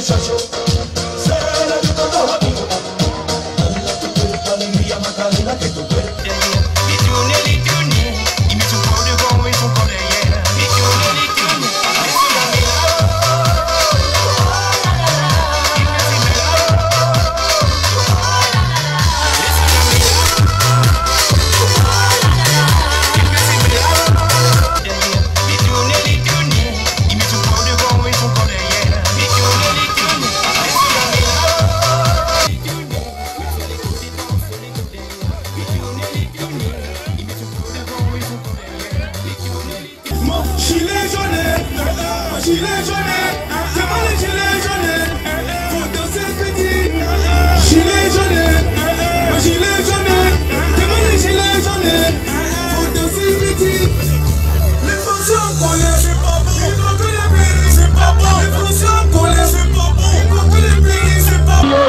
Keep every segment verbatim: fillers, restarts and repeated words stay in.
muchacho. Cena yo con los amigos. Dale a tu cuerpo alegría, Macarena, que tu cuerpo. Gilet jaune, gilet jaune, c'est pas les gilets jaunes, faut danser petit. Gilet jaune, gilet jaune, c'est pas les gilets jaunes, faut danser petit. Les fonctions qu'on laisse, c'est pas bon, il faut que les pays, c'est pas bon. Les fonctions qu'on laisse, c'est pas bon, il faut que les pays, c'est pas bon.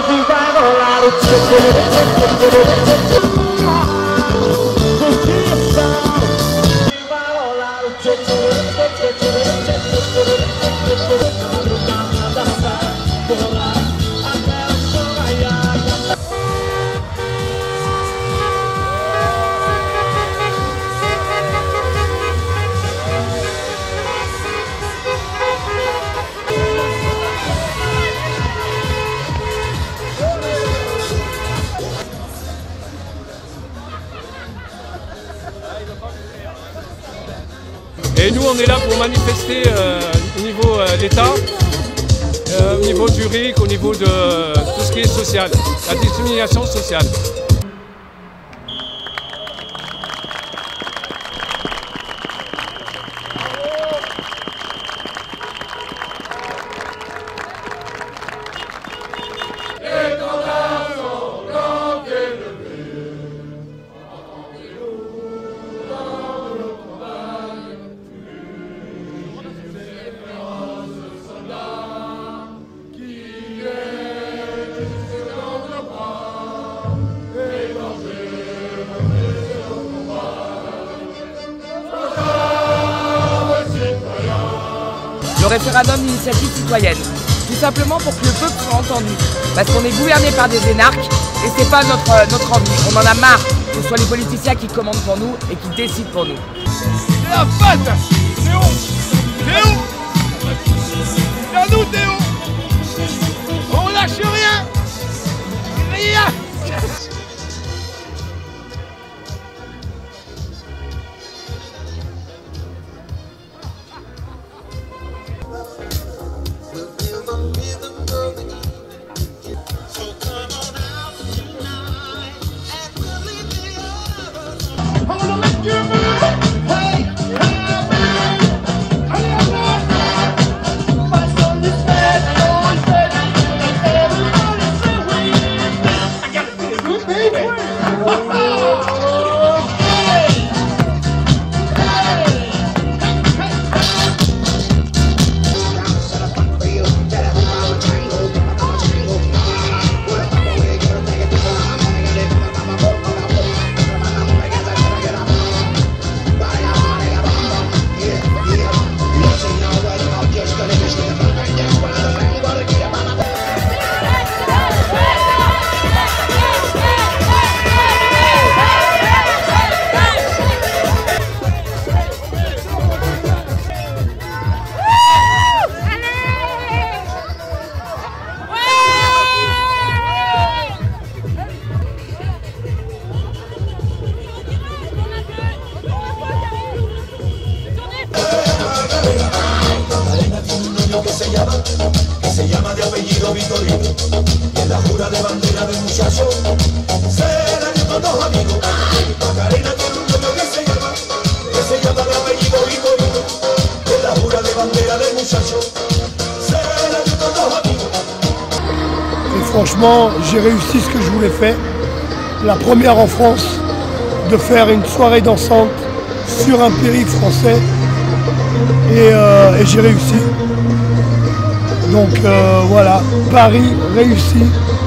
Et nous, on est là pour manifester euh, au niveau euh, d'État, euh, au niveau du R I C, au niveau de euh, tout ce qui est social, la discrimination sociale. Le référendum d'initiative citoyenne, tout simplement pour que le peuple soit entendu. Parce qu'on est gouverné par des énarques et c'est pas notre, notre envie. On en a marre que ce soit les politiciens qui commandent pour nous et qui décident pour nous. C'est la fête! Théo! Théo! C'est à nous, Théo! On lâche rien! Rien! Que se llama de apellido Vitorino, y en la jura de bandera del muchacho, cena yo con dos amigos. Macarena tiene un novio que se llama, que se llama de apellido Vitorino, y en la jura de bandera del muchacho, cena yo con dos amigos. Et franchement, j'ai réussi ce que je voulais faire. La première en France de faire une soirée dansante sur un périph' français. Et, euh, et j'ai réussi. Donc euh, voilà, Paris réussi.